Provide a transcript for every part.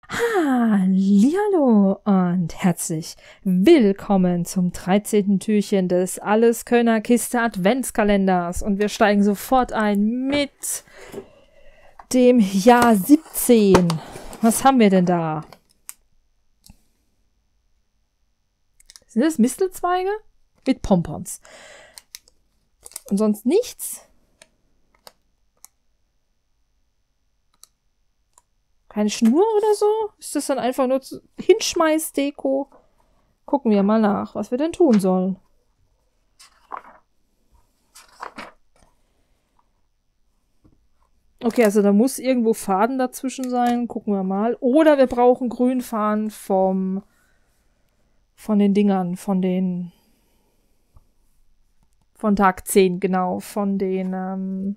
Hallihallo und herzlich willkommen zum 13. Türchen des Alleskönner Kiste Adventskalenders. Und wir steigen sofort ein mit dem Jahr 17. Was haben wir denn da? Sind das Mistelzweige? Mit Pompons. Und sonst nichts? Keine Schnur oder so? Ist das dann einfach nur Hinschmeißdeko? Gucken wir mal nach, was wir denn tun sollen. Okay, also da muss irgendwo Faden dazwischen sein. Gucken wir mal. Oder wir brauchen Grünfaden von den Dingern, von Tag 10, genau. Vom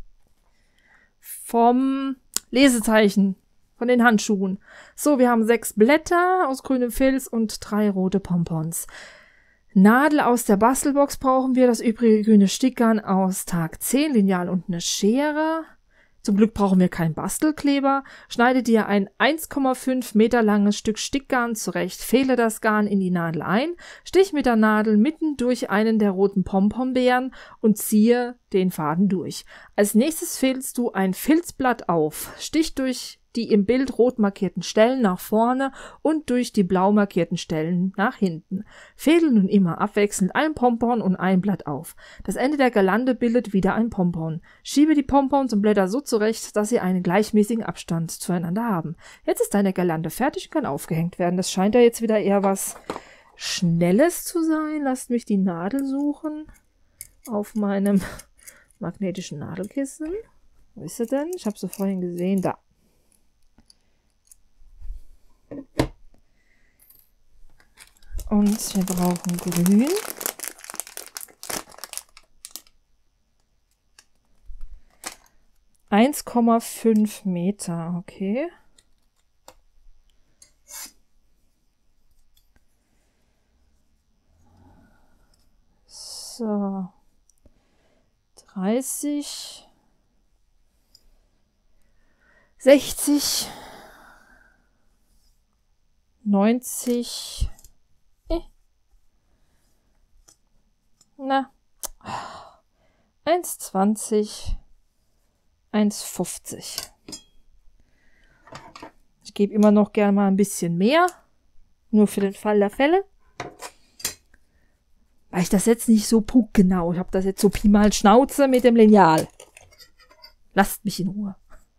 Lesezeichen. Von den Handschuhen. So, wir haben 6 Blätter aus grünem Filz und 3 rote Pompons. Nadel aus der Bastelbox brauchen wir, das übrige grüne Stickgarn aus Tag 10, Lineal und eine Schere. Zum Glück brauchen wir keinen Bastelkleber. Schneide dir ein 1,5 Meter langes Stück Stickgarn zurecht. Fehle das Garn in die Nadel ein, stich mit der Nadel mitten durch einen der roten Pomponbeeren und ziehe den Faden durch. Als nächstes fehlst du ein Filzblatt auf. Stich durch die im Bild rot markierten Stellen nach vorne und durch die blau markierten Stellen nach hinten. Fädel nun immer abwechselnd ein Pompon und ein Blatt auf. Das Ende der Girlande bildet wieder ein Pompon. Schiebe die Pompons und Blätter so zurecht, dass sie einen gleichmäßigen Abstand zueinander haben. Jetzt ist deine Girlande fertig und kann aufgehängt werden. Das scheint ja jetzt wieder eher was Schnelles zu sein. Lasst mich die Nadel suchen auf meinem magnetischen Nadelkissen. Wo ist sie denn? Ich habe sie vorhin gesehen. Da. Und wir brauchen Grün. $1,5 Meter, okay. So. 30. 60. 90. Na. 1,20. 1,50. Ich gebe immer noch gerne mal ein bisschen mehr. Nur für den Fall der Fälle. Weil ich das jetzt nicht so punktgenau. Ich habe das jetzt so Pi mal Schnauze mit dem Lineal. Lasst mich in Ruhe.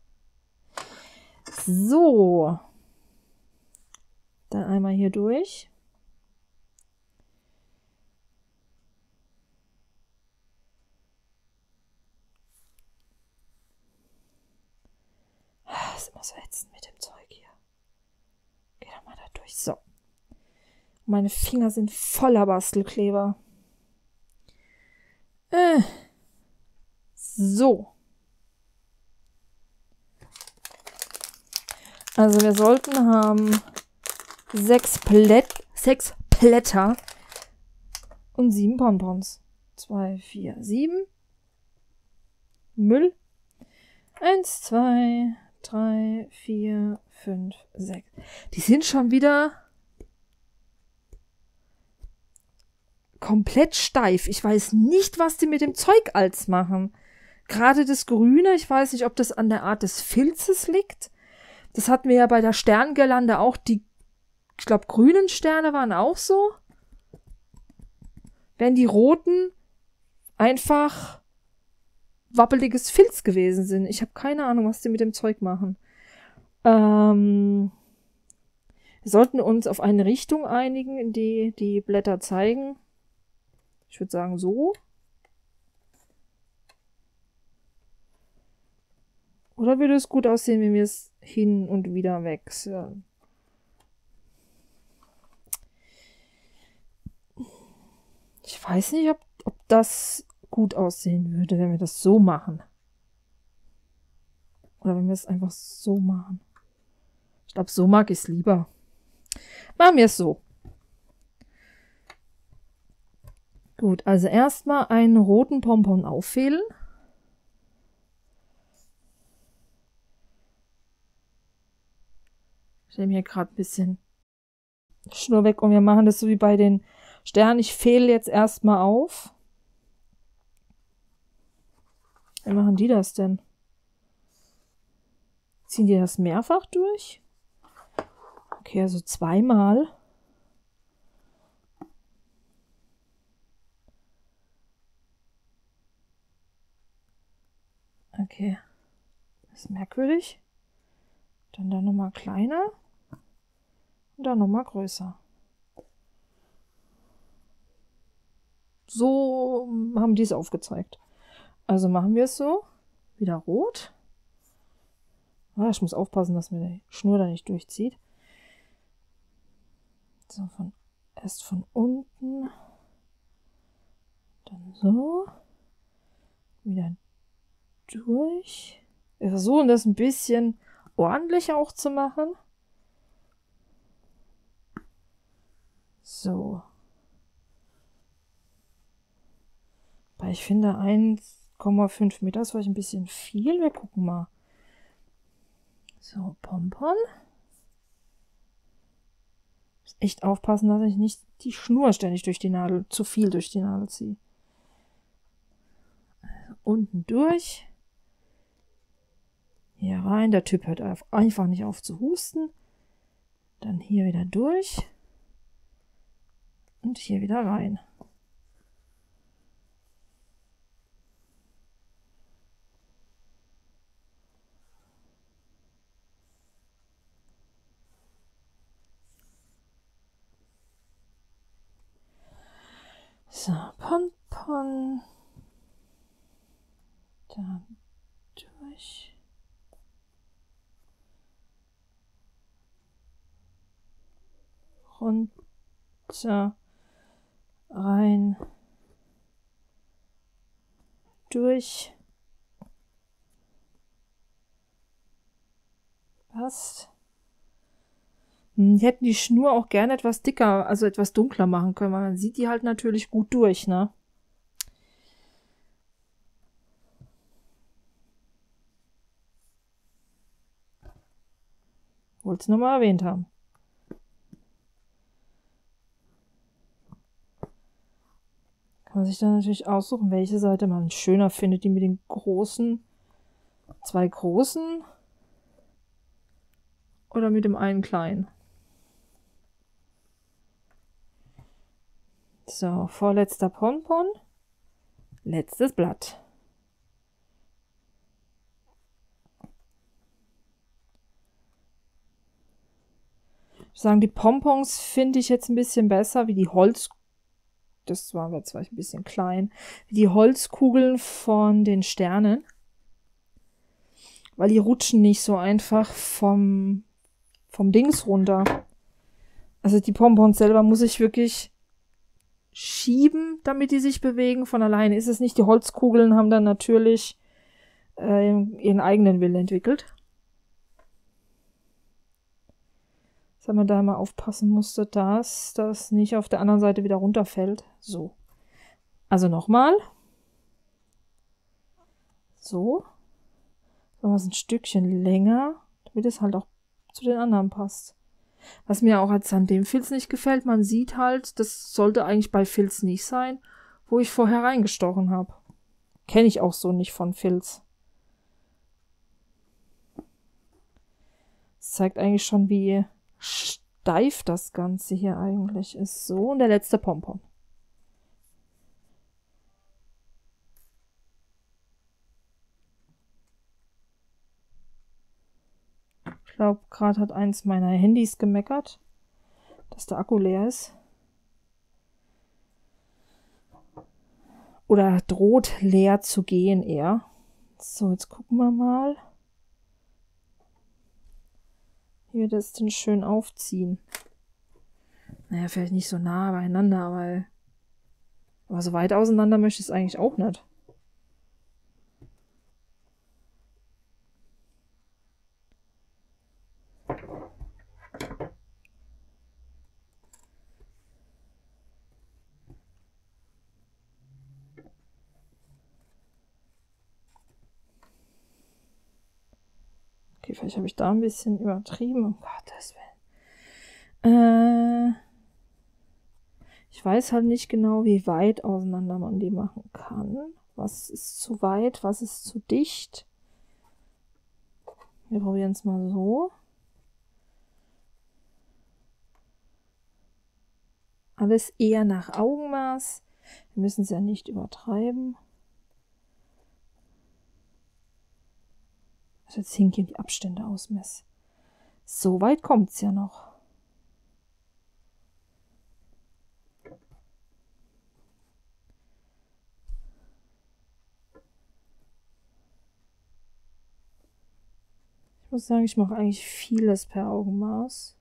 So. Dann einmal hier durch. Das ist immer so ätzend mit dem Zeug hier. Geh doch mal da durch. So. Meine Finger sind voller Bastelkleber. So. Also wir sollten haben 6 Blätter und 7 Pompons. 2, 4, 7. Müll. 1, 2, 3, 4, 5, 6. Die sind schon wieder komplett steif. Ich weiß nicht, was die mit dem Zeug als machen. Gerade das Grüne, ich weiß nicht, ob das an der Art des Filzes liegt. Das hatten wir ja bei der Sterngirlande auch. Die, ich glaube, grünen Sterne waren auch so. Wenn die roten einfach wappeliges Filz gewesen sind. Ich habe keine Ahnung, was die mit dem Zeug machen. Wir sollten uns auf eine Richtung einigen, in die die Blätter zeigen. Ich würde sagen so. Oder würde es gut aussehen, wenn wir es hin und wieder wechseln? Ich weiß nicht, ob das gut aussehen würde, wenn wir das so machen. Oder wenn wir es einfach so machen. Ich glaube, so mag ich es lieber. Machen wir es so. Gut, also erstmal einen roten Pompon auffädeln. Ich nehme hier gerade ein bisschen Schnur weg und wir machen das so wie bei den Sternen. Ich fehle jetzt erstmal auf. Wie machen die das denn? Ziehen die das mehrfach durch? Okay, also zweimal. Okay. Das ist merkwürdig. Dann da nochmal kleiner. Und dann nochmal größer. So haben die es aufgezeigt. Also machen wir es so. Wieder rot. Ah, ich muss aufpassen, dass mir die Schnur da nicht durchzieht. So, erst von unten. Dann so. Wieder durch. Wir versuchen das ein bisschen ordentlich auch zu machen. So. Weil ich finde 1,5 Meter ist vielleicht ein bisschen viel. Wir gucken mal. So, Pompon. Muss echt aufpassen, dass ich nicht die Schnur ständig durch die Nadel, zu viel durch die Nadel ziehe. Also unten durch. Hier rein. Der Typ hört einfach nicht auf zu husten. Dann hier wieder durch. Und hier wieder rein. So, Pompon. Da durch. Runter. Rein. Durch. Passt. Die hätten die Schnur auch gerne etwas dicker, also etwas dunkler machen können, weil man sieht die halt natürlich gut durch, ne? Wollte es nochmal erwähnt haben. Kann man sich dann natürlich aussuchen, welche Seite man schöner findet, die mit den großen, zwei großen oder mit dem einen kleinen. So, vorletzter Pompon, letztes Blatt. Ich würde sagen, die Pompons finde ich jetzt ein bisschen besser, wie die das war jetzt vielleicht ein bisschen klein, wie die Holzkugeln von den Sternen. Weil die rutschen nicht so einfach vom Dings runter. Also die Pompons selber muss ich wirklich schieben, damit die sich bewegen. Von alleine ist es nicht. Die Holzkugeln haben dann natürlich ihren eigenen Willen entwickelt. Dass man da mal aufpassen musste, dass das nicht auf der anderen Seite wieder runterfällt. So. Also nochmal. So. Machen wir es ein Stückchen länger, damit es halt auch zu den anderen passt. Was mir auch jetzt an dem Filz nicht gefällt, man sieht halt, das sollte eigentlich bei Filz nicht sein, wo ich vorher reingestochen habe. Kenne ich auch so nicht von Filz. Das zeigt eigentlich schon, wie steif das Ganze hier eigentlich ist. So, und der letzte Pompon. Ich glaube, gerade hat eins meiner Handys gemeckert, dass der Akku leer ist. Oder droht leer zu gehen eher. So, jetzt gucken wir mal, wie wir das denn schön aufziehen. Naja, vielleicht nicht so nah beieinander, aber so weit auseinander möchte ich es eigentlich auch nicht. Okay, vielleicht habe ich da ein bisschen übertrieben. Um Gottes Willen. Ich weiß halt nicht genau, wie weit auseinander man die machen kann. Was ist zu weit, was ist zu dicht. Wir probieren es mal so. Alles eher nach Augenmaß. Wir müssen es ja nicht übertreiben. Also jetzt hingehen die Abstände ausmessen. So weit kommt es ja noch. Ich muss sagen, ich mache eigentlich vieles per Augenmaß.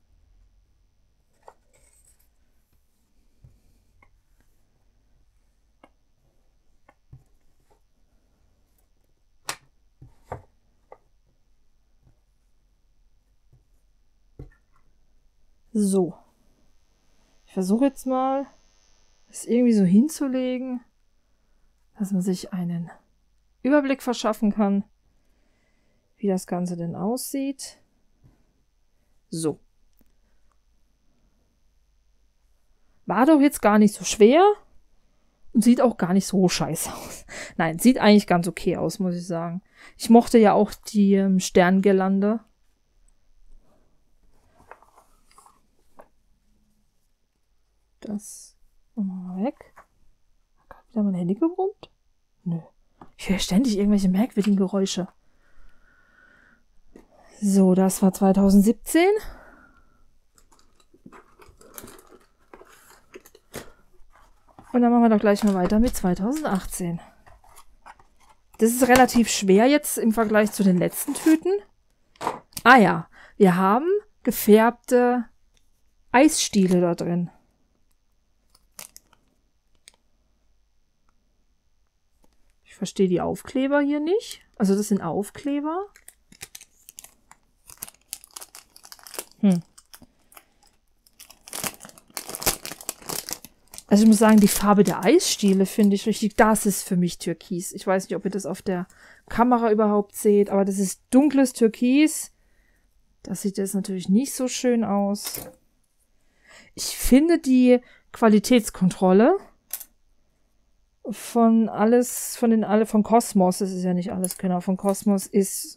So. Ich versuche jetzt mal, das irgendwie so hinzulegen, dass man sich einen Überblick verschaffen kann, wie das Ganze denn aussieht. So. War doch jetzt gar nicht so schwer und sieht auch gar nicht so scheiße aus. Nein, sieht eigentlich ganz okay aus, muss ich sagen. Ich mochte ja auch die Sterngirlande. Das machen wir mal weg. Hat wieder mein Handy gebrummt? Nö. Ich höre ständig irgendwelche merkwürdigen Geräusche. So, das war 2017. Und dann machen wir doch gleich mal weiter mit 2018. Das ist relativ schwer jetzt im Vergleich zu den letzten Tüten. Ah ja, wir haben gefärbte Eisstiele da drin. Ich verstehe die Aufkleber hier nicht. Also das sind Aufkleber. Also ich muss sagen, die Farbe der Eisstiele finde ich richtig, das ist für mich Türkis. Ich weiß nicht, ob ihr das auf der Kamera überhaupt seht, aber das ist dunkles Türkis. Das sieht jetzt natürlich nicht so schön aus. Ich finde die Qualitätskontrolle von Cosmos, das ist ja nicht alles, genau, von Cosmos ist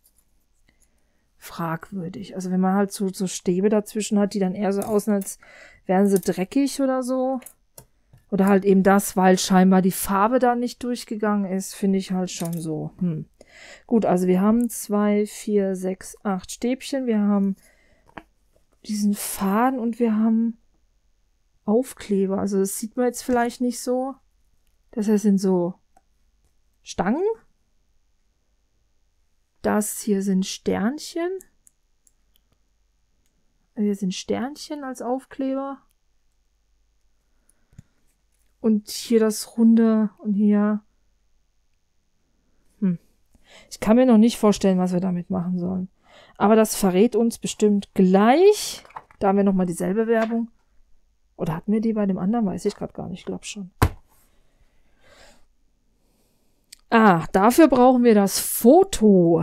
fragwürdig. Also wenn man halt so Stäbe dazwischen hat, die dann eher so aussehen, als wären sie dreckig oder so. Oder halt eben das, weil scheinbar die Farbe da nicht durchgegangen ist, finde ich halt schon so. Gut, also wir haben 2, 4, 6, 8 Stäbchen. Wir haben diesen Faden und wir haben Aufkleber. Also das sieht man jetzt vielleicht nicht so. Das heißt, sind so Stangen. Das hier sind Sternchen. Hier sind Sternchen als Aufkleber. Und hier das Runde und hier. Ich kann mir noch nicht vorstellen, was wir damit machen sollen. Aber das verrät uns bestimmt gleich. Da haben wir nochmal dieselbe Werbung. Oder hatten wir die bei dem anderen? Weiß ich gerade gar nicht. Ich glaube schon. Dafür brauchen wir das Foto.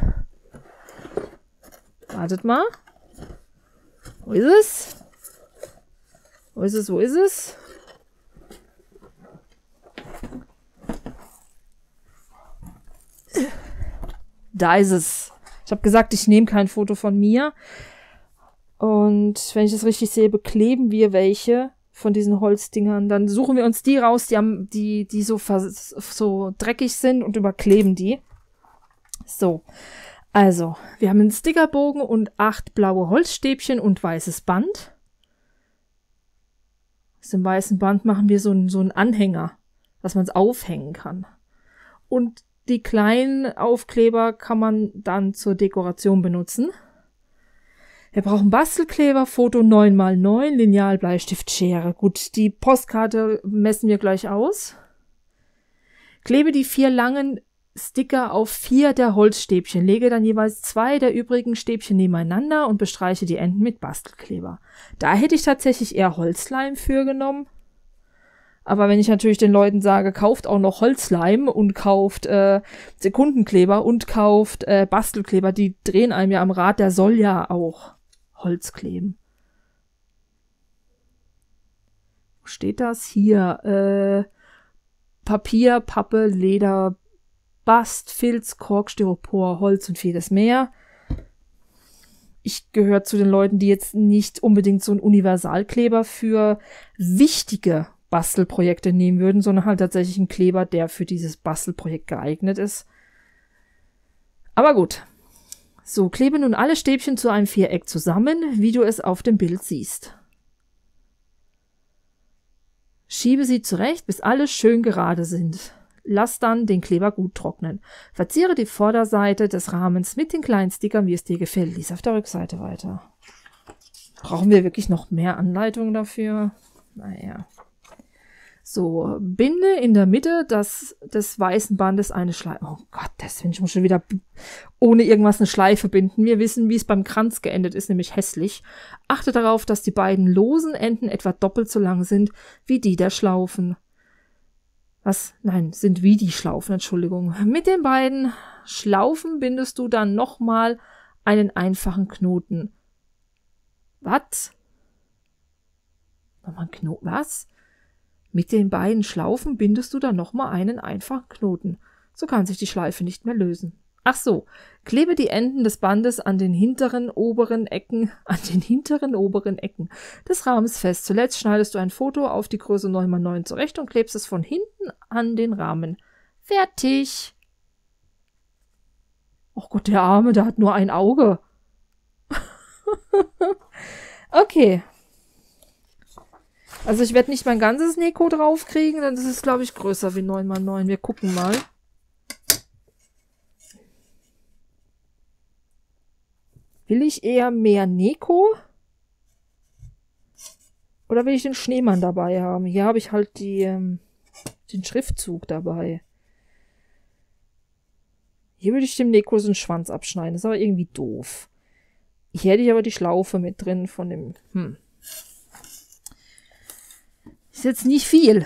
Wartet mal. Wo ist es? Wo ist es? Wo ist es? Da ist es. Ich habe gesagt, ich nehme kein Foto von mir. Und wenn ich das richtig sehe, bekleben wir welche von diesen Holzdingern. Dann suchen wir uns die raus, die so dreckig sind und überkleben die. So. Also, wir haben einen Stickerbogen und 8 blaue Holzstäbchen und weißes Band. Aus dem weißen Band machen wir so einen Anhänger, dass man es aufhängen kann. Und die kleinen Aufkleber kann man dann zur Dekoration benutzen. Wir brauchen Bastelkleber, Foto 9×9, Lineal, Bleistift, Schere. Gut, die Postkarte messen wir gleich aus. Klebe die 4 langen Sticker auf 4 der Holzstäbchen. Lege dann jeweils 2 der übrigen Stäbchen nebeneinander und bestreiche die Enden mit Bastelkleber. Da hätte ich tatsächlich eher Holzleim für genommen. Aber wenn ich natürlich den Leuten sage, kauft auch noch Holzleim und kauft Sekundenkleber und kauft Bastelkleber, die drehen einem ja am Rad, der soll ja auch Holz kleben. Wo steht das? Hier, Papier, Pappe, Leder, Bast, Filz, Kork, Styropor, Holz und vieles mehr. Ich gehöre zu den Leuten, die jetzt nicht unbedingt so einen Universalkleber für wichtige Bastelprojekte nehmen würden, sondern halt tatsächlich einen Kleber, der für dieses Bastelprojekt geeignet ist. Aber gut. So, klebe nun alle Stäbchen zu einem Viereck zusammen, wie du es auf dem Bild siehst. Schiebe sie zurecht, bis alle schön gerade sind. Lass dann den Kleber gut trocknen. Verziere die Vorderseite des Rahmens mit den kleinen Stickern, wie es dir gefällt. Lies auf der Rückseite weiter. Brauchen wir wirklich noch mehr Anleitungen dafür? Naja. So, binde in der Mitte des weißen Bandes eine Schleife. Oh Gott, ich muss schon wieder ohne irgendwas eine Schleife binden. Wir wissen, wie es beim Kranz geendet ist, nämlich hässlich. Achte darauf, dass die beiden losen Enden etwa doppelt so lang sind wie die der Schlaufen. Was? Nein, sind wie die Schlaufen, Entschuldigung. Mit den beiden Schlaufen bindest du dann nochmal einen einfachen Knoten. Was? Nochmal ein Knoten? Was? Mit den beiden Schlaufen bindest du dann nochmal einen einfachen Knoten. So kann sich die Schleife nicht mehr lösen. Ach so, klebe die Enden des Bandes an den hinteren oberen Ecken des Rahmens fest. Zuletzt schneidest du ein Foto auf die Größe 9×9 zurecht und klebst es von hinten an den Rahmen. Fertig! Oh Gott, der Arme, der hat nur ein Auge. Okay. Also ich werde nicht mein ganzes Neko draufkriegen, denn das ist, glaube ich, größer wie 9×9. Wir gucken mal. Will ich eher mehr Neko? Oder will ich den Schneemann dabei haben? Hier habe ich halt den Schriftzug dabei. Hier würde ich dem Neko so einen Schwanz abschneiden. Das ist aber irgendwie doof. Hier hätte ich aber die Schlaufe mit drin von dem... Ist jetzt nicht viel.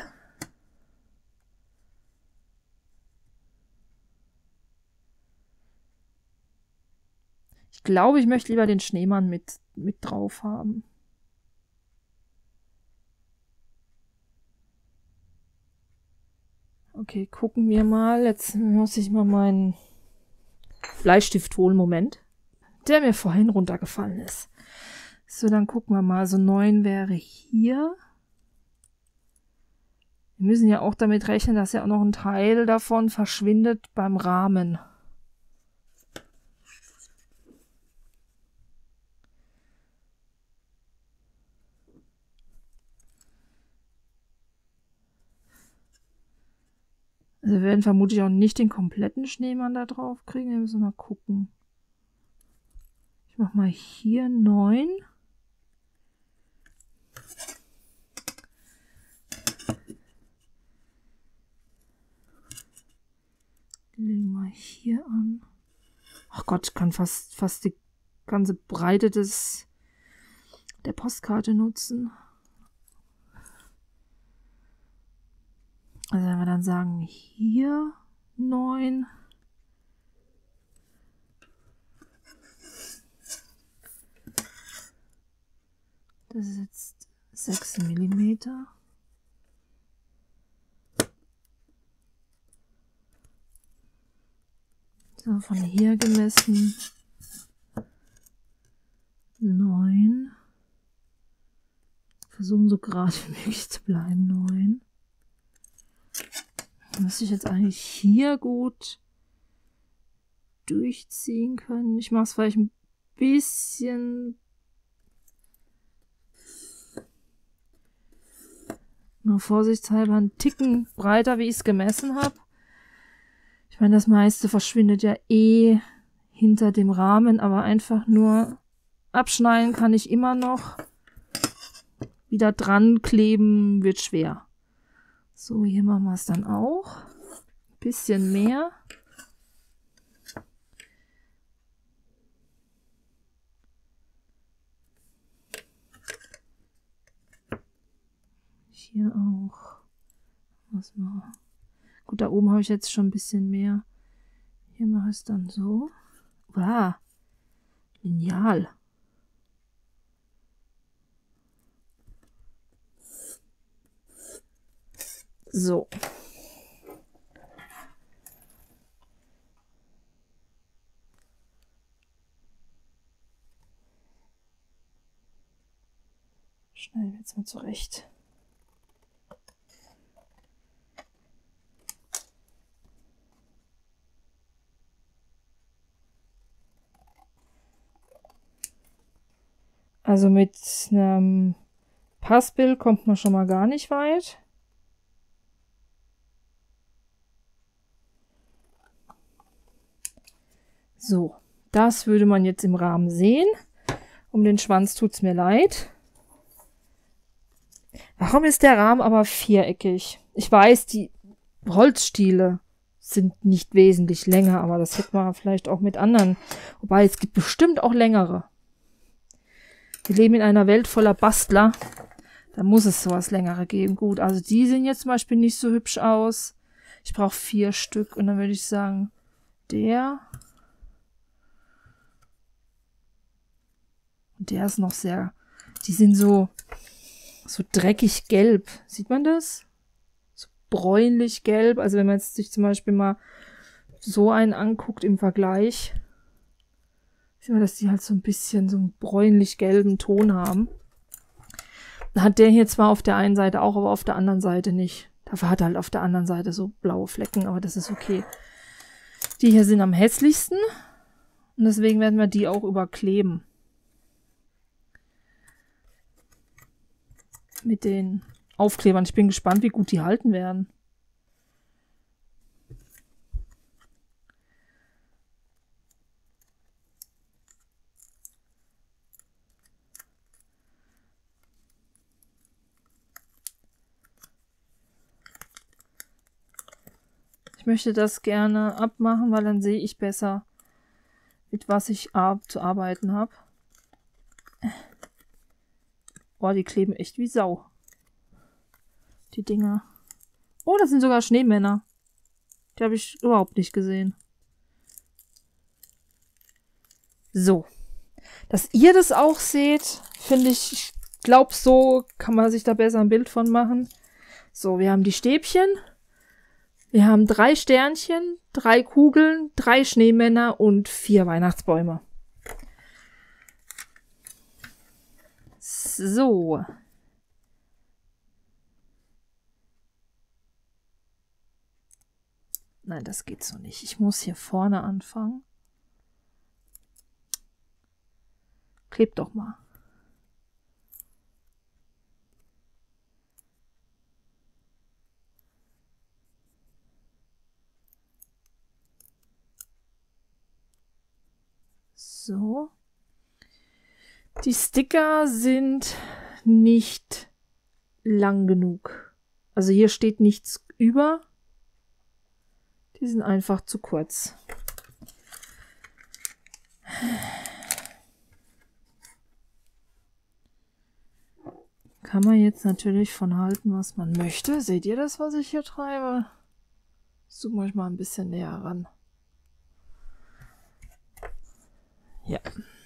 Ich glaube, ich möchte lieber den Schneemann mit drauf haben. Okay, gucken wir mal. Jetzt muss ich mal meinen Bleistift holen. Moment. Der mir vorhin runtergefallen ist. So, dann gucken wir mal. So 9 wäre hier. Wir müssen ja auch damit rechnen, dass ja auch noch ein Teil davon verschwindet beim Rahmen. Also wir werden vermutlich auch nicht den kompletten Schneemann da drauf kriegen. Wir müssen mal gucken. Ich mache mal hier 9. Legen wir hier an. Ach Gott, ich kann fast die ganze Breite der Postkarte nutzen. Also wenn wir dann sagen, hier 9. Das ist jetzt 6 Millimeter. So, von hier gemessen 9. Versuchen so gerade wie möglich zu bleiben, 9. Müsste ich jetzt eigentlich hier gut durchziehen können. Ich mache es vielleicht ein bisschen nur vorsichtshalber einen Ticken breiter, wie ich es gemessen habe. Ich meine, das meiste verschwindet ja eh hinter dem Rahmen, aber einfach nur abschneiden kann ich immer noch. Wieder dran kleben wird schwer. So, hier machen wir es dann auch. Ein bisschen mehr. Hier auch. Was mal. Gut, da oben habe ich jetzt schon ein bisschen mehr. Hier mache ich es dann so. Wow. Lineal. So. Schneiden wir jetzt mal zurecht. Also mit einem Passbild kommt man schon mal gar nicht weit. So, das würde man jetzt im Rahmen sehen. Um den Schwanz tut es mir leid. Warum ist der Rahmen aber viereckig? Ich weiß, die Holzstiele sind nicht wesentlich länger, aber das hätte man vielleicht auch mit anderen. Wobei, es gibt bestimmt auch längere. Wir leben in einer Welt voller Bastler. Da muss es sowas längere geben. Gut, also die sehen jetzt zum Beispiel nicht so hübsch aus. Ich brauche 4 Stück und dann würde ich sagen, der. Und der ist noch sehr, die sind so dreckig gelb. Sieht man das? So bräunlich gelb. Also wenn man jetzt sich zum Beispiel mal so einen anguckt im Vergleich, sieht man, dass die halt so ein bisschen so einen bräunlich-gelben Ton haben. Dann hat der hier zwar auf der einen Seite auch, aber auf der anderen Seite nicht. Dafür hat er halt auf der anderen Seite so blaue Flecken, aber das ist okay. Die hier sind am hässlichsten und deswegen werden wir die auch überkleben. Mit den Aufklebern. Ich bin gespannt, wie gut die halten werden. Ich möchte das gerne abmachen, weil dann sehe ich besser, mit was ich zu arbeiten habe. Boah, die kleben echt wie Sau. Die Dinger. Oh, das sind sogar Schneemänner. Die habe ich überhaupt nicht gesehen. So. Dass ihr das auch seht, finde ich glaube, so kann man sich da besser ein Bild von machen. So, wir haben die Stäbchen. Wir haben 3 Sternchen, 3 Kugeln, 3 Schneemänner und 4 Weihnachtsbäume. So. Nein, das geht so nicht. Ich muss hier vorne anfangen. Klebt doch mal. So. Die Sticker sind nicht lang genug. Also hier steht nichts über. Die sind einfach zu kurz. Kann man jetzt natürlich von halten, was man möchte. Seht ihr das, was ich hier treibe? Zoom euch mal ein bisschen näher ran. Ja.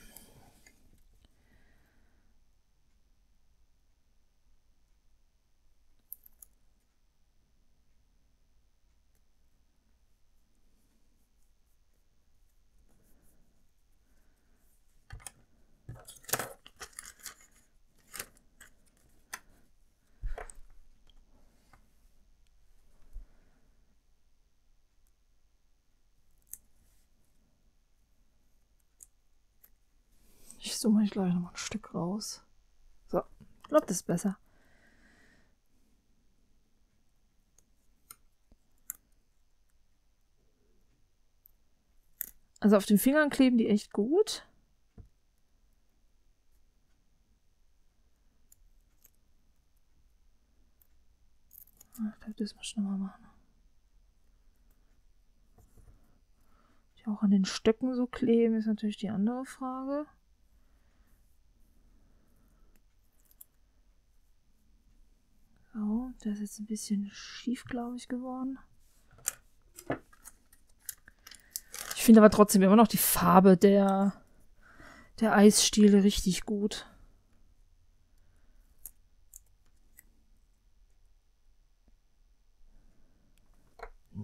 Ich zoome euch gleich noch mal ein Stück raus. So, ich glaube, das ist besser. Also auf den Fingern kleben die echt gut. Ich glaube, das muss ich nochmal machen. Die auch an den Stöcken so kleben, ist natürlich die andere Frage. So, der ist jetzt ein bisschen schief, glaube ich, geworden. Ich finde aber trotzdem immer noch die Farbe der Eisstiele richtig gut.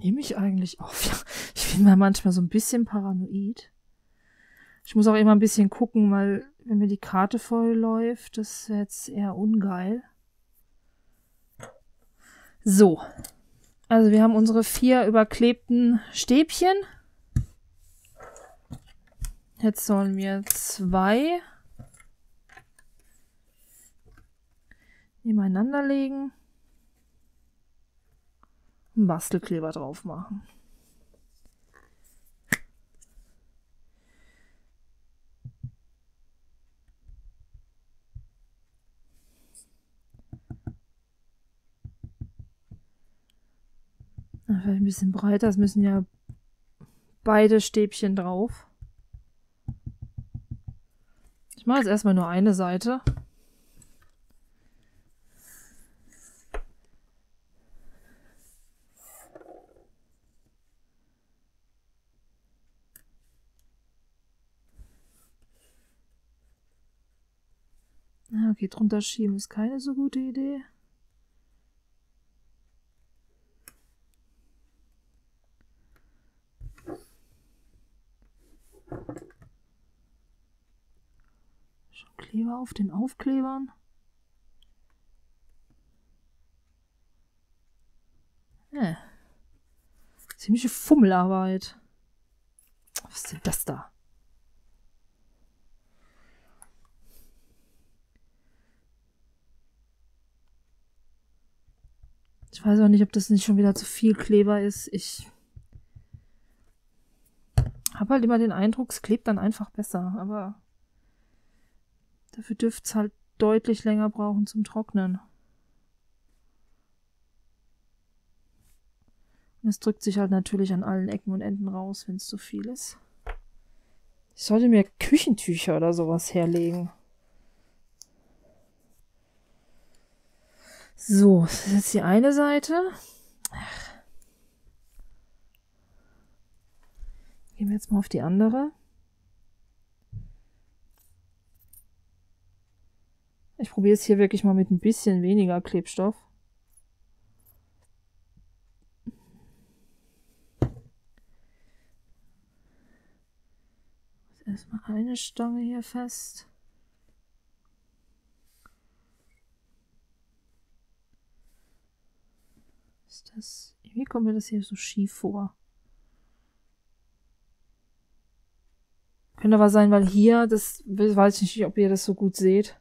nehme ich eigentlich auf? Ja, ich bin mal manchmal so ein bisschen paranoid. Ich muss auch immer ein bisschen gucken, weil wenn mir die Karte voll läuft, das wäre jetzt eher ungeil. So. Also wir haben unsere 4 überklebten Stäbchen. Jetzt sollen wir 2 nebeneinander legen. Einen Bastelkleber drauf machen. Vielleicht ein bisschen breiter, es müssen ja beide Stäbchen drauf. Ich mache jetzt erstmal nur eine Seite. Okay, drunter schieben ist keine so gute Idee. Schon Kleber auf den Aufklebern. Ja. Ziemliche Fummelarbeit. Was ist denn das da? Ich weiß auch nicht, ob das nicht schon wieder zu viel Kleber ist. Ich habe halt immer den Eindruck, es klebt dann einfach besser. Aber dafür dürfte es halt deutlich länger brauchen zum Trocknen. Und es drückt sich halt natürlich an allen Ecken und Enden raus, wenn es zu viel ist. Ich sollte mir Küchentücher oder sowas herlegen. So, das ist jetzt die eine Seite. Gehen wir jetzt mal auf die andere. Ich probiere es hier wirklich mal mit ein bisschen weniger Klebstoff. Erstmal eine Stange hier fest. Ist das? Irgendwie kommt mir das hier so schief vor. Könnte aber sein, weil hier, das weiß ich nicht, ob ihr das so gut seht.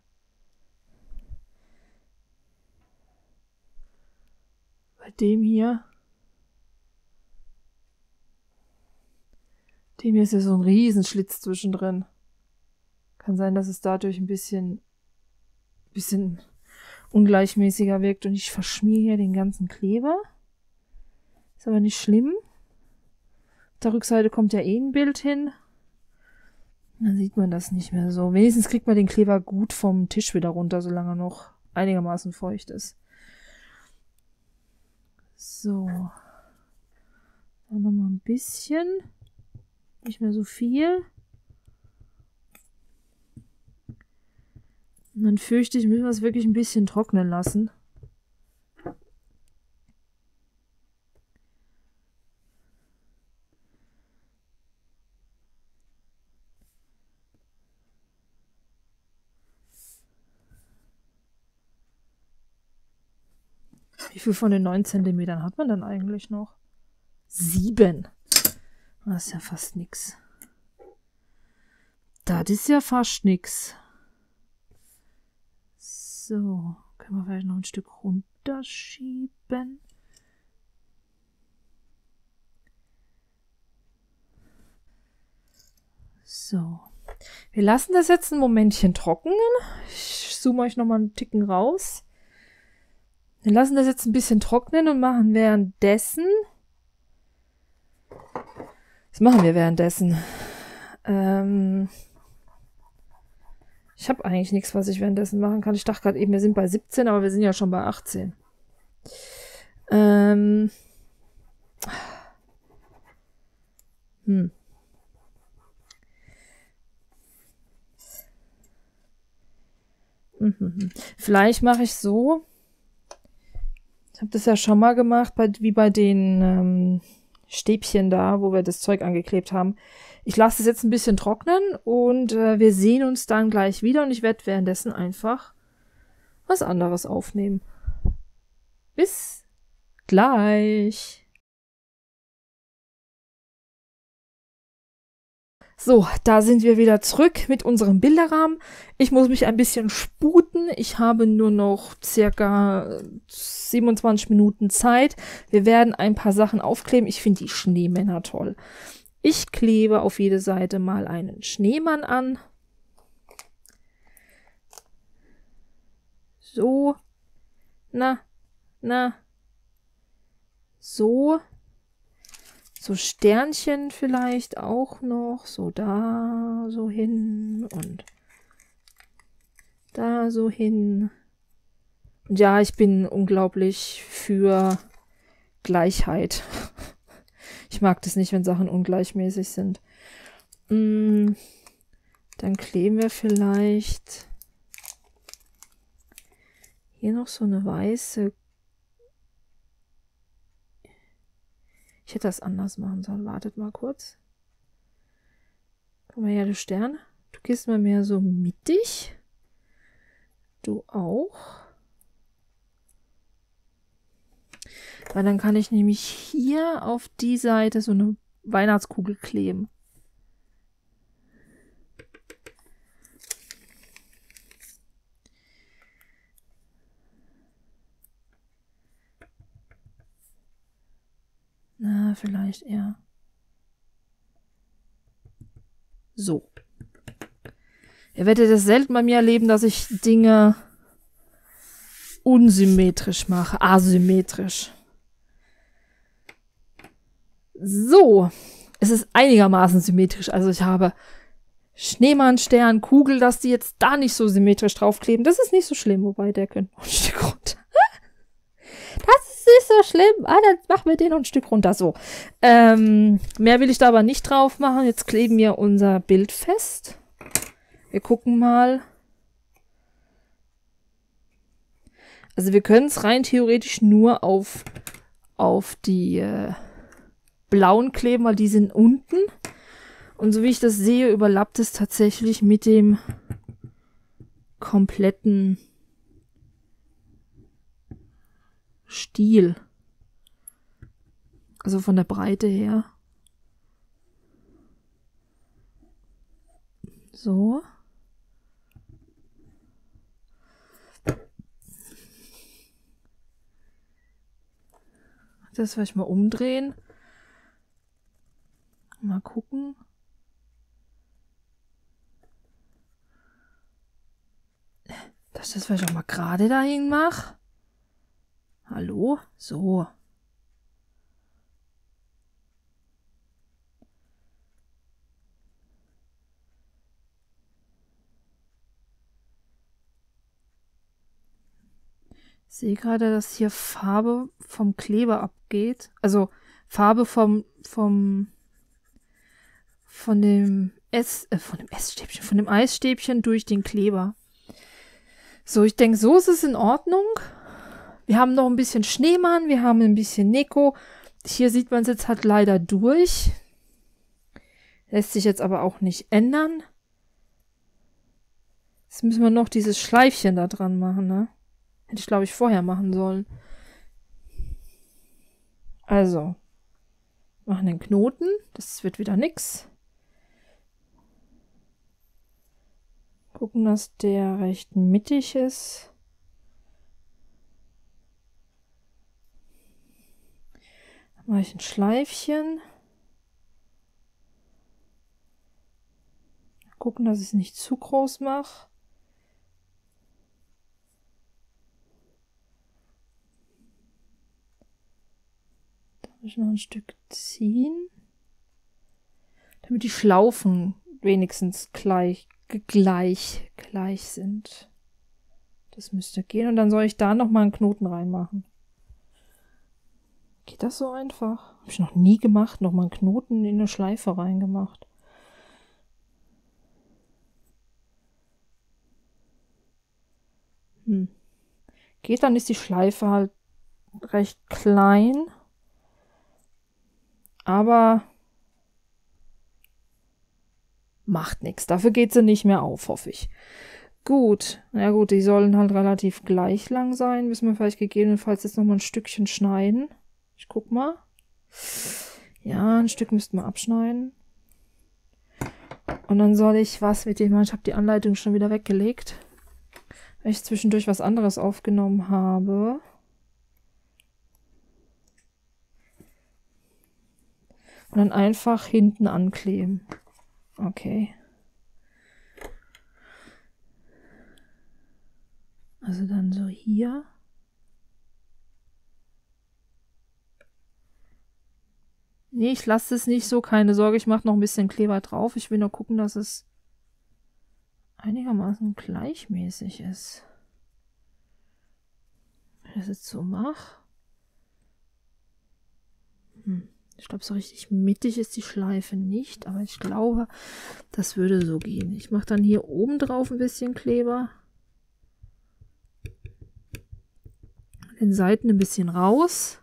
Bei dem hier ist ja so ein Riesenschlitz zwischendrin. Kann sein, dass es dadurch ein bisschen ungleichmäßiger wirkt und ich verschmiere hier den ganzen Kleber. Ist aber nicht schlimm. Auf der Rückseite kommt ja eh ein Bild hin. Dann sieht man das nicht mehr so. Wenigstens kriegt man den Kleber gut vom Tisch wieder runter, solange er noch einigermaßen feucht ist. So. Dann nochmal ein bisschen. Nicht mehr so viel. Und dann fürchte ich, müssen wir es wirklich ein bisschen trocknen lassen. Wie viel von den 9 Zentimetern hat man dann eigentlich noch? 7. Das ist ja fast nix. Das ist ja fast nix. So, können wir vielleicht noch ein Stück runterschieben. So. Wir lassen das jetzt ein Momentchen trocknen. Ich zoome euch nochmal einen Ticken raus. Wir lassen das jetzt ein bisschen trocknen und machen währenddessen. Was machen wir währenddessen? Ich habe eigentlich nichts, was ich währenddessen machen kann. Ich dachte gerade eben, wir sind bei 17, aber wir sind ja schon bei 18. Vielleicht mache ich so. Ich habe das ja schon mal gemacht, wie bei den Stäbchen da, wo wir das Zeug angeklebt haben. Ich lasse es jetzt ein bisschen trocknen und wir sehen uns dann gleich wieder und ich werde währenddessen einfach was anderes aufnehmen. Bis gleich. So, da sind wir wieder zurück mit unserem Bilderrahmen. Ich muss mich ein bisschen sputen. Ich habe nur noch circa 27 Minuten Zeit. Wir werden ein paar Sachen aufkleben. Ich finde die Schneemänner toll. Ich klebe auf jede Seite mal einen Schneemann an. So. Na. So. So Sternchen vielleicht auch noch. So da so hin und da so hin. Und ja, ich bin unglaublich für Gleichheit. Ich mag das nicht, wenn Sachen ungleichmäßig sind. Dann kleben wir vielleicht hier noch so eine weiße. Ich hätte das anders machen sollen. Wartet mal kurz. Guck mal her, du Stern. Du gehst mal mehr so mittig. Du auch. Weil dann kann ich nämlich hier auf die Seite so eine Weihnachtskugel kleben. Na, vielleicht eher. So. Ihr werdet es selten bei mir erleben, dass ich Dinge unsymmetrisch mache, asymmetrisch. So. Es ist einigermaßen symmetrisch. Also ich habe Schneemann, Stern, Kugel, dass die jetzt da nicht so symmetrisch draufkleben. Das ist nicht so schlimm, wobei der könnte noch ein Stück runter. Das ist nicht so schlimm. Dann machen wir den noch ein Stück runter. So. Mehr will ich da aber nicht drauf machen. Jetzt kleben wir unser Bild fest. Wir gucken mal. Also wir können es rein theoretisch nur auf die blauen kleben, weil die sind unten. Und so wie ich das sehe, überlappt es tatsächlich mit dem kompletten Stiel. Also von der Breite her. So. Das werde ich mal umdrehen. Mal gucken. Dass ich das vielleicht auch mal gerade dahin mache. Hallo? So. Ich sehe gerade, dass hier Farbe vom Kleber abgeht. Also Farbe von dem Essstäbchen, von dem Eisstäbchen durch den Kleber. So, ich denke, so ist es in Ordnung. Wir haben noch ein bisschen Schneemann, wir haben ein bisschen Neko. Hier sieht man es jetzt halt leider durch. Lässt sich jetzt aber auch nicht ändern. Jetzt müssen wir noch dieses Schleifchen da dran machen, ne? Hätte ich, glaube ich, vorher machen sollen. Also, machen den Knoten. Das wird wieder nix. Gucken, dass der recht mittig ist. Dann mache ich ein Schleifchen. Gucken, dass ich es nicht zu groß mache. Ich noch ein Stück ziehen, damit die Schlaufen wenigstens gleich sind. Das müsste gehen und dann soll ich da noch mal einen Knoten reinmachen. Geht das so einfach? Habe ich noch nie gemacht, noch mal einen Knoten in eine Schleife reingemacht. Geht, dann ist die Schleife halt recht klein. Aber macht nichts. Dafür geht sie nicht mehr auf, hoffe ich. Gut. Na gut, die sollen halt relativ gleich lang sein. Müssen wir vielleicht gegebenenfalls jetzt nochmal ein Stückchen schneiden. Ich guck mal. Ja, ein Stück müssten wir abschneiden. Und dann soll ich was mit dem... Ich habe die Anleitung schon wieder weggelegt. Weil ich zwischendurch was anderes aufgenommen habe. Und dann einfach hinten ankleben. Okay. Also dann so hier. Nee, ich lasse es nicht so, keine Sorge, ich mache noch ein bisschen Kleber drauf. Ich will nur gucken, dass es einigermaßen gleichmäßig ist. Wenn ich das jetzt so mache. Ich glaube, so richtig mittig ist die Schleife nicht, aber ich glaube, das würde so gehen. Ich mache dann hier oben drauf ein bisschen Kleber. Den Seiten ein bisschen raus.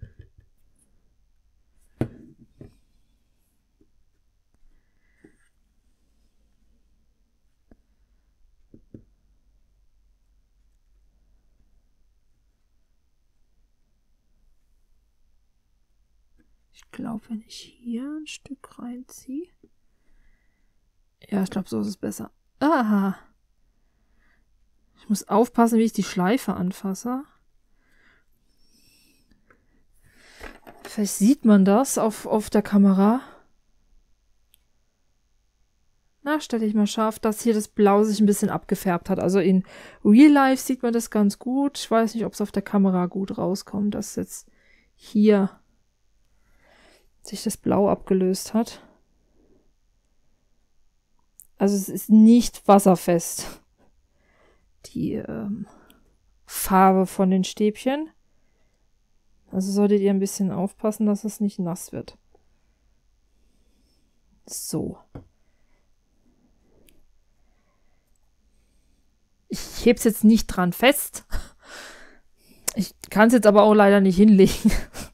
Ich glaube, wenn ich hier ein Stück reinziehe. Ja, ich glaube, so ist es besser. Aha. Ich muss aufpassen, wie ich die Schleife anfasse. Vielleicht sieht man das auf der Kamera. Na, stelle ich mal scharf, dass hier das Blau sich ein bisschen abgefärbt hat. Also in Real Life sieht man das ganz gut. Ich weiß nicht, ob es auf der Kamera gut rauskommt, dass jetzt hier sich das Blau abgelöst hat. Also es ist nicht wasserfest, die Farbe von den Stäbchen. Also solltet ihr ein bisschen aufpassen, dass es nicht nass wird. So. Ich hebe es jetzt nicht dran fest. Ich kann es jetzt aber auch leider nicht hinlegen.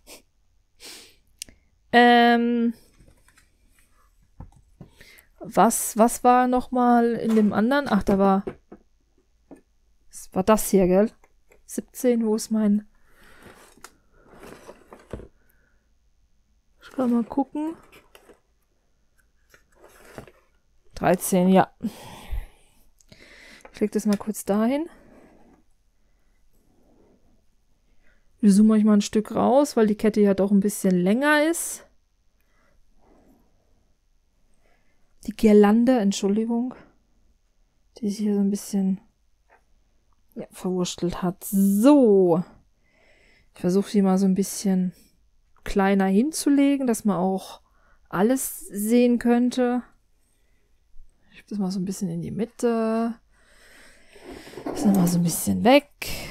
Was war nochmal in dem anderen? Ach, da war... Das war das hier, gell? 17, wo ist mein... Ich kann mal gucken. 13, ja. Ich lege das mal kurz dahin. Wir zoomen euch mal ein Stück raus, weil die Kette ja doch ein bisschen länger ist. Die Girlande, Entschuldigung, die sich hier so ein bisschen verwurstelt hat. So. Ich versuche die mal so ein bisschen kleiner hinzulegen, dass man auch alles sehen könnte. Ich habe das mal so ein bisschen in die Mitte. Das mal so ein bisschen weg.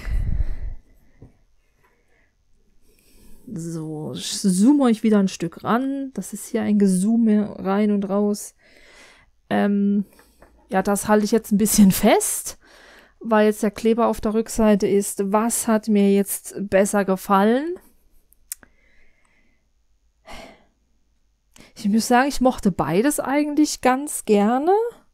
So, ich zoome euch wieder ein Stück ran. Das ist hier ein Gezoome rein und raus. Ja, das halte ich jetzt ein bisschen fest, weil jetzt der Kleber auf der Rückseite ist. Was hat mir jetzt besser gefallen? Ich muss sagen, ich mochte beides eigentlich ganz gerne.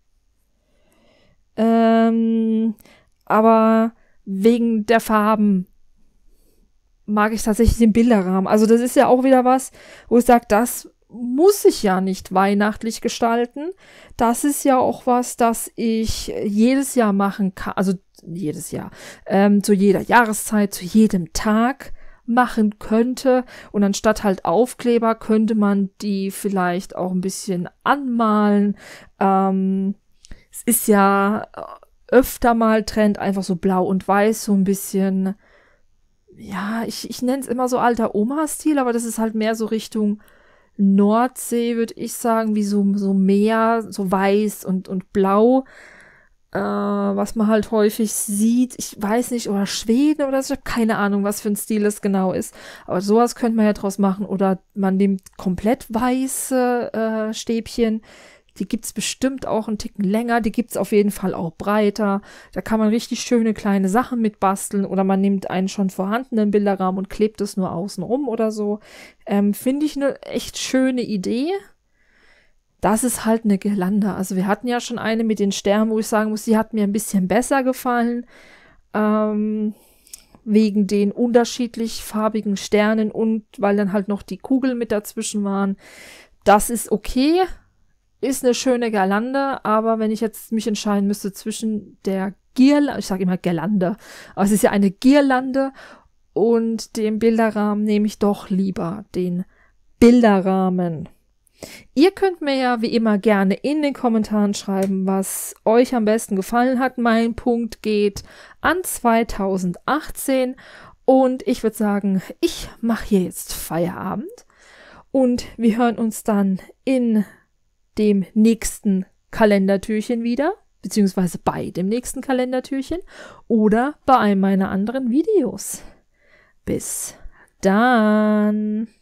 Aber wegen der Farben mag ich tatsächlich den Bilderrahmen. Also das ist ja auch wieder was, wo ich sage, das muss ich ja nicht weihnachtlich gestalten. Das ist ja auch was, das ich jedes Jahr machen kann. Also jedes Jahr. Zu jeder Jahreszeit, zu jedem Tag machen könnte. Und anstatt halt Aufkleber könnte man die vielleicht auch ein bisschen anmalen. Es ist ja öfter mal Trend, einfach so blau und weiß, so ein bisschen, ja, ich nenne es immer so alter Oma-Stil, aber das ist halt mehr so Richtung Nordsee, würde ich sagen, wie so Meer, so weiß und blau, was man halt häufig sieht. Ich weiß nicht, oder Schweden oder so, ich habe keine Ahnung, was für ein Stil es genau ist. Aber sowas könnte man ja draus machen. Oder man nimmt komplett weiße Stäbchen, Die gibt's bestimmt auch einen Ticken länger, die gibt's auf jeden Fall auch breiter. Da kann man richtig schöne kleine Sachen mit basteln oder man nimmt einen schon vorhandenen Bilderrahmen und klebt es nur außen rum oder so. Finde ich eine echt schöne Idee. Das ist halt eine Girlande. Also wir hatten ja schon eine mit den Sternen, wo ich sagen muss, die hat mir ein bisschen besser gefallen. Wegen den unterschiedlich farbigen Sternen und weil dann halt noch die Kugeln mit dazwischen waren. Das ist okay, ist eine schöne Girlande, aber wenn ich jetzt mich entscheiden müsste zwischen der Girlande, ich sage immer Girlande, aber es ist ja eine Girlande und dem Bilderrahmen, nehme ich doch lieber den Bilderrahmen. Ihr könnt mir ja wie immer gerne in den Kommentaren schreiben, was euch am besten gefallen hat. Mein Punkt geht an 2018 und ich würde sagen, ich mache hier jetzt Feierabend und wir hören uns dann in dem nächsten Kalendertürchen wieder, beziehungsweise bei dem nächsten Kalendertürchen oder bei einem meiner anderen Videos. Bis dann!